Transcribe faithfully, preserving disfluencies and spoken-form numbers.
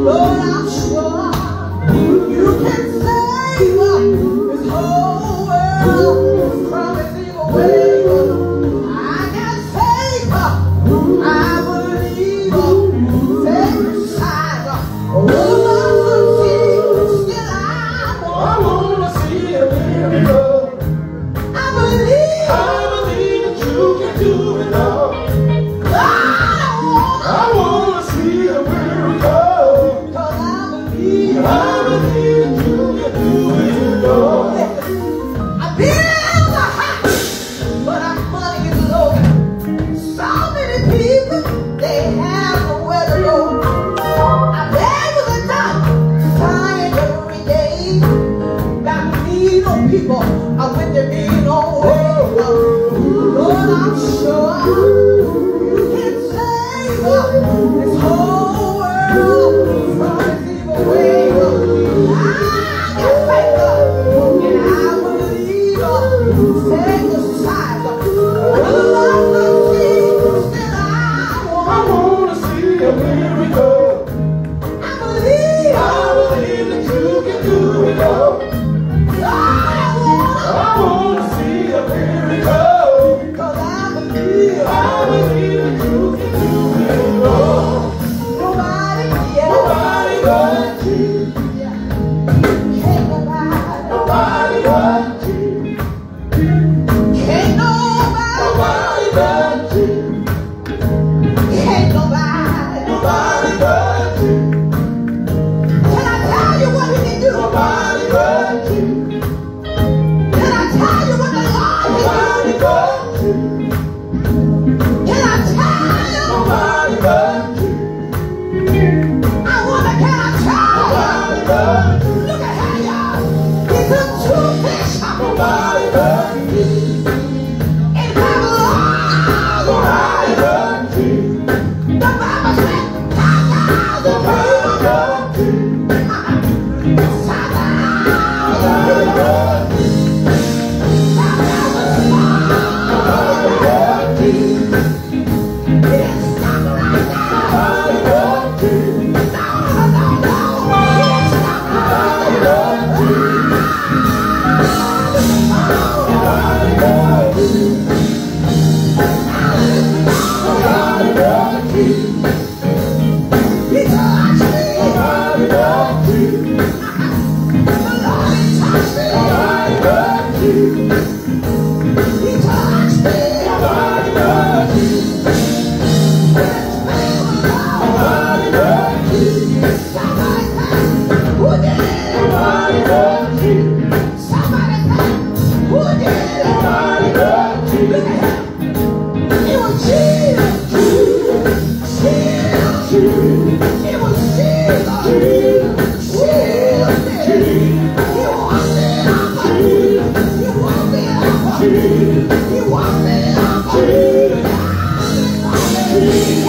Lord, I'm sure you can save this whole world from its evil ways. I can save, I believe, take the side. Oh, still I want to see a miracle. I believe, I believe that you can do it all. I want to see a miracle, 'cause I believe, I believe you can do it all. I build a house, but our money is low. So many people, they have nowhere to go. I beg with a doctor, trying every day. Got need on people, I went to being on way. Lord, I'm sure you can save this whole world from its evil ways. I got faith, and I believe, take the side. Oh, Lord, still I want, I want to see a miracle. I believe, I believe that you can do it all. I want to see a miracle, 'cause I believe, I believe that you can do it all. Nobody, yeah, nobody but you. Can't nobody, nobody but you. Can't nobody, nobody but you. Can't nobody, nobody but you. Can I tell you what he can do? Nobody but you. Can I tell you what the Lord can do? Can I tell you? Nobody but you. I wonder, can I tell you? Nobody but you. Look at how y'all, he took two fish. Nobody but you. And Bible, nobody but you. The Bible said, five thousand people but you. Five thousand but you. You want me?